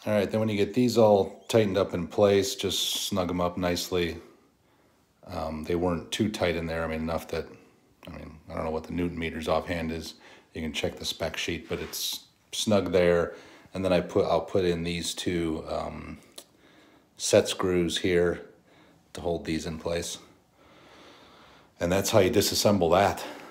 All right, then when you get these all tightened up in place, just snug them up nicely. They weren't too tight in there. I mean, enough that, I don't know what the Newton meters offhand is. You can check the spec sheet, but it's snug there. And then I'll put in these two set screws here to hold these in place. And that's how you disassemble that.